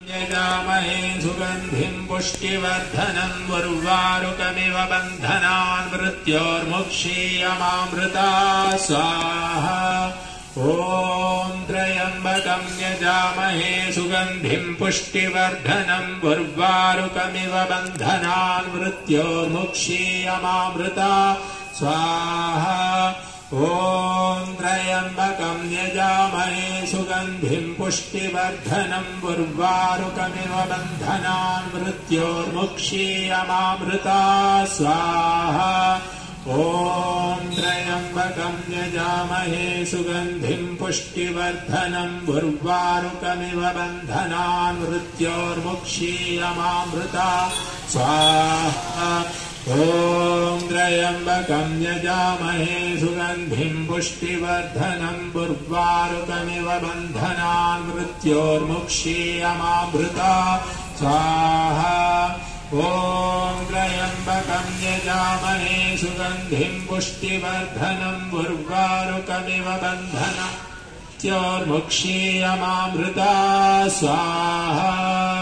यजामहे सुगन्धिम् पुष्टिवर्धनम् उर्वारुकमिव बन्धनान् मृत्योर्मुक्षीयमामृता स्वाहा ॐ त्र्यम्बकम् यजामहे सुगन्धिम् पुष्टिवर्धनम् उर्वारुकमिव बन्धनान् मृत्योर्मुक्षीयमामृता स्वाहा ॐ त्र्यम्बकम् यजामहे सुगन्धिम् पुष्टिवर्धनम् उर्वारुकमिव बन्धनान् मृत्योर्मुक्षीयमामृता स्वाहा ॐ त्र्यम्बकम् यजामहे सुगन्धिम् पुष्टिवर्धनम् उर्वारुकमिव बन्धनान् मृत्योर्मुक्षीयमामृता स्वाहा ॐ त्र्यम्बकम् यजामहे सुगन्धिम् पुष्टिवर्धनम् उर्वारुकमिव बन्धनान् मृत्योर्मुक्षीयमामृता स्वाहा ॐ त्र्यम्बकम् यजामहे सुगन्धिम् पुष्टिवर्धनम् उर्वारुकमिव बन्धनान् मृत्योर्मुक्षीयमामृता स्वाहा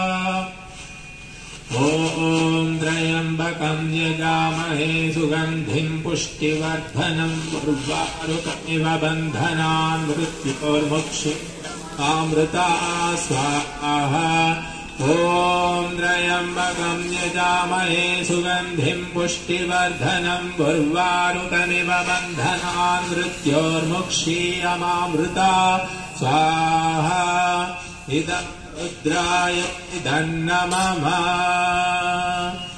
ॐ त्र्यम्बकम् यजामहे सुगन्धिम् पुष्टिवर्धनम् उर्वारुकमिव बन्धनान् मृत्योर्मुक्षीयमामृता स्वाहा ॐ त्र्यम्बकम् यजामहे सुगन्धिम् पुष्टिवर्धनम् उर्वारुकमिव बन्धनान् मृत्योर्मुक्षीयमामृता स्वाहा इदम् रुद्राय इदन्नमः।